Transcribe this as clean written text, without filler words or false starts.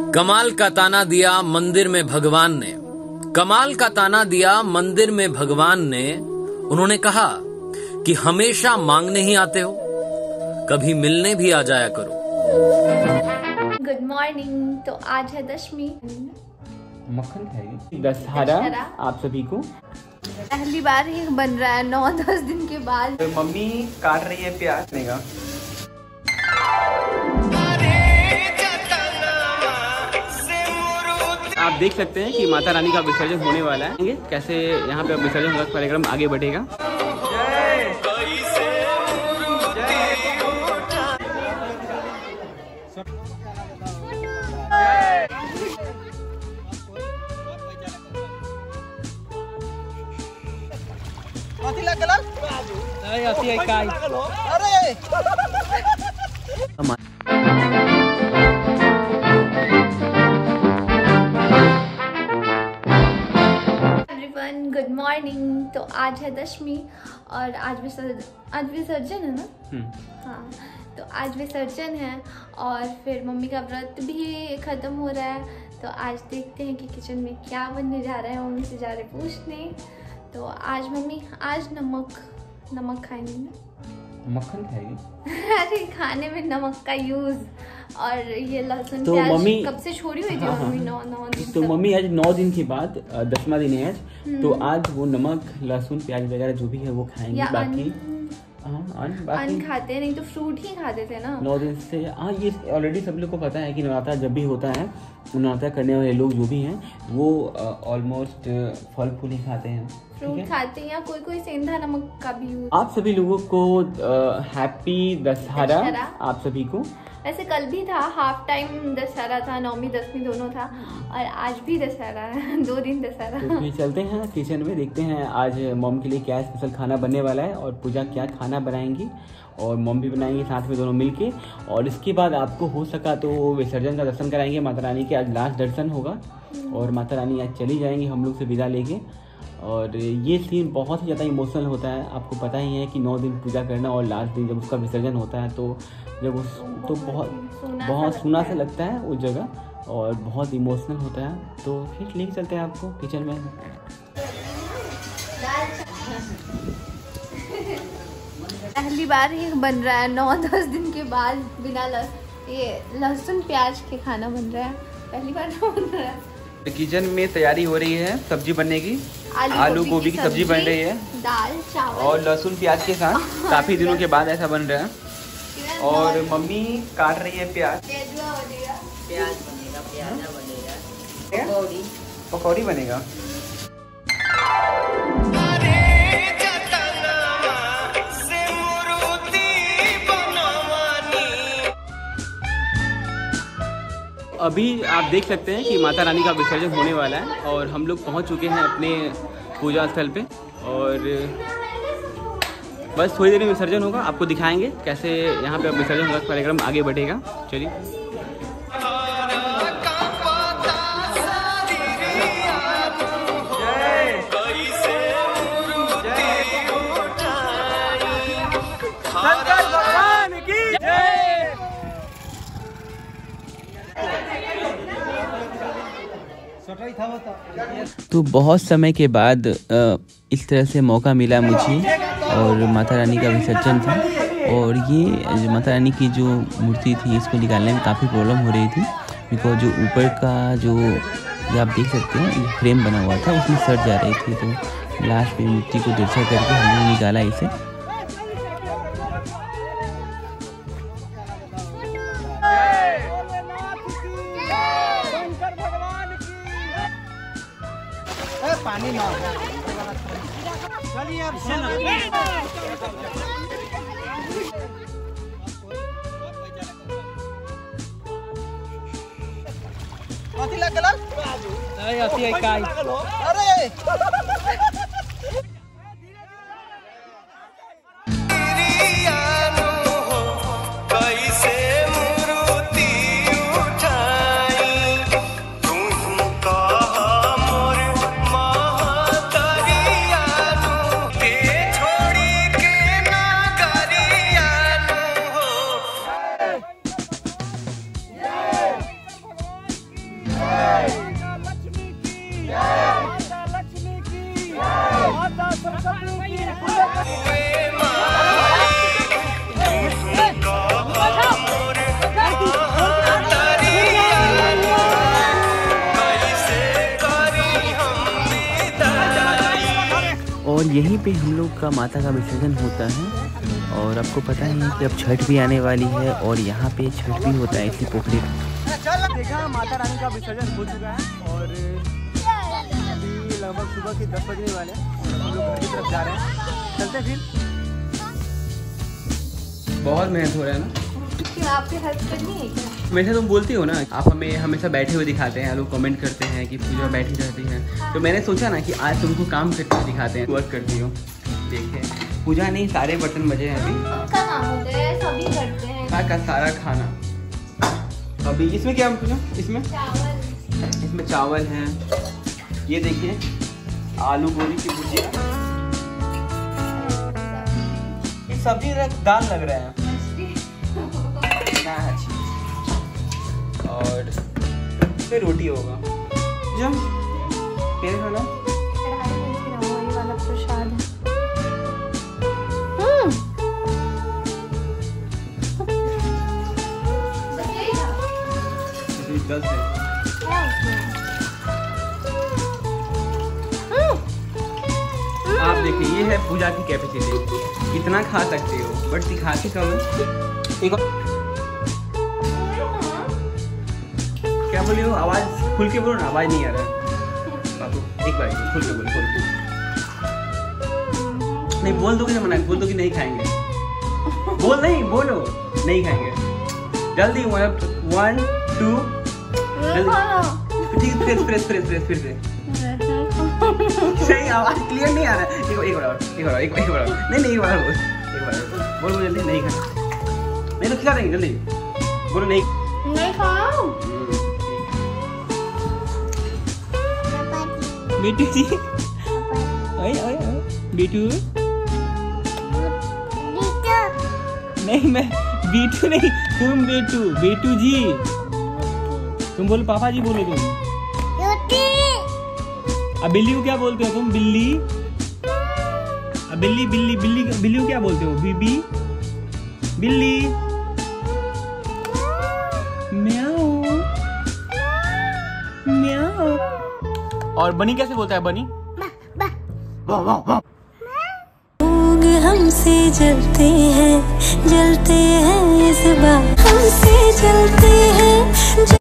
कमाल का ताना दिया मंदिर में भगवान ने, कमाल का ताना दिया मंदिर में भगवान ने। उन्होंने कहा कि हमेशा मांगने ही आते हो, कभी मिलने भी आ जाया करो। Good morning. तो आज है दशमी, मक्खन खाएगी। दशहरा आप सभी को पहली बार ही बन रहा है 9-10 दिन के बाद। तो मम्मी काट रही है प्याज देगा। आप देख सकते हैं कि माता रानी का विसर्जन होने वाला है। कैसे यहाँ पे विसर्जन का कार्यक्रम आगे बढ़ेगा। Good morning. तो आज है दशमी और आज विसर्जन है ना। हाँ, तो आज विसर्जन है और फिर मम्मी का व्रत भी खत्म हो रहा है। तो आज देखते हैं कि किचन में क्या बनने जा रहा है। मम्मी से जा रहे पूछने। तो आज मम्मी आज नमक खाएंगे ना। मक्खन खाएगी। अरे खाने में नमक का यूज और ये लहसुन तो प्याज मम्मी कब से छोड़ी हुई थी मम्मी 9 दिन। तो मम्मी आज 9 दिन के बाद 10वां दिन है आज। तो आज वो नमक लहसुन प्याज वगैरह जो भी है वो खाएंगे। बाकी अन्न खाते हैं, नहीं तो फ्रूट ही खाते थे ना 9 दिन से। हाँ, ये ऑलरेडी सब लोग को पता है कि नवरात्रा जब भी होता है, नवरात्रा करने वाले लोग जो भी हैं वो ऑलमोस्ट फल फूल ही खाते हैं, फ्रूट खाते हैं या कोई सेंधा नमक का भी यूज। आप सभी लोगों को हैप्पी दशहरा आप सभी को। वैसे कल भी था, हाफ टाइम दशहरा था, 9वीं 10वीं दोनों था और आज भी दशहरा है। 2 दिन दशहरा। तो चलते हैं किचन में, देखते हैं आज मॉम के लिए क्या स्पेशल खाना बनने वाला है और पूजा क्या खाना बनाएंगी और मॉम भी बनाएंगे साथ में दोनों मिलके। और इसके बाद आपको हो सका तो विसर्जन का दर्शन कराएंगे माता रानी के। आज लास्ट दर्शन होगा और माता रानी आज चली जाएंगी हम लोग से विदा लेके। और ये सीन बहुत ही ज़्यादा इमोशनल होता है। आपको पता ही है कि 9 दिन पूजा करना और लास्ट दिन जब उसका विसर्जन होता है तो जब उस तो बहुत सुना सा लगता है उस जगह और बहुत इमोशनल होता है। तो फिर लेके चलते हैं आपको किचन में। पहली बार ही बन रहा है 9-10 दिन के बाद बिना ये लहसुन प्याज के खाना बन रहा है। पहली बार बन रहा है। किचन में तैयारी हो रही है सब्जी बनने की। आलू गोभी की सब्जी बन रही है, दाल चावल और लहसुन प्याज के साथ। काफी दिनों के बाद ऐसा बन रहा है। और मम्मी काट रही है प्याज। प्याज बनेगा, पकौड़ी बनेगा। अभी आप देख सकते हैं कि माता रानी का विसर्जन होने वाला है और हम लोग पहुंच चुके हैं अपने पूजा स्थल पे। और बस थोड़ी देर में विसर्जन होगा, आपको दिखाएंगे कैसे यहाँ पे विसर्जन का कार्यक्रम आगे बढ़ेगा। चलिए। तो बहुत समय के बाद इस तरह से मौका मिला मुझे और माता रानी का विसर्जन था। और ये माता रानी की जो मूर्ति थी इसको निकालने में काफ़ी प्रॉब्लम हो रही थी, बिकॉज जो ऊपर का जो ये आप देख सकते हैं फ्रेम बना हुआ था उसमें सट जा रही थी। तो लास्ट में मूर्ति को तिरछा करके हमने निकाला इसे। पानी ना चलिए अब अरे और यहीं पे हम लोग का माता का विसर्जन होता है। और आपको पता है कि अब छठ भी आने वाली है और यहाँ पे छठ भी होता है इसी पोखरी पे। देखा माता रानी का विसर्जन हो चुका है और अभी लगभग सुबह के 10 बजने वाले हैं और हम लोग घर की तरफ जा रहे हैं। चलते फिर। बहुत मेहनत हो रहा है ना, आपकी हेल्प करनी है क्या? हमेशा तुम बोलती हो ना, आप हमें हमेशा बैठे हुए दिखाते हैं, लोग कमेंट करते हैं कि पूजा बैठी रहती है, तो मैंने सोचा ना कि आज तुमको काम करते हुए दिखाते हैं, वर्क करती हो। देखिए पूजा नहीं, सारे बर्तन बजे हैं अभी। सबका काम होता है, सभी करते हैं। का सारा खाना अभी इसमें क्या पूजा? इसमें चावल है, ये देखिए आलू गोभी की भुजिया, ये सब्जी दाल लग रहा है और फिर रोटी होगा। जब फिर खाना वाला प्रसाद आप देखिए, ये है पूजा की कैपेसिटी, कितना खा सकते हो, बट दिखाती कम है। एक क्या बोली हो? आवाज खुल के बोलो ना, आवाज नहीं आ रहा है बाबू। एक बार खुल के बोलो, खुल के नहीं बोल दोगे ना, मना बोल दो कि नहीं खाएंगे, बोल नहीं बोलो नहीं खाएंगे, जल्दी 1 2 ठीक, फिर से सही आवाज क्लियर नहीं आ रहा है। एक बार नहीं एक बार बोल जल्दी, नहीं खाना नहीं तो खिला देंगे, जल्दी बोलो नहीं खाओ। बेटू जी, बेटू नहीं, मैं बेटू नहीं, तुम बेटू जी, तुम बोलो पापा जी, बोलो तुम। अब बिल्ली को क्या बोलते हो तुम? बिल्ली, अब बिल्ली को क्या बोलते हो? बीबी, बिल्ली, म्याऊ म्याऊ। और बनी कैसे बोलता है? बनी लोग हमसे जलते हैं इस बार हमसे जलते हैं।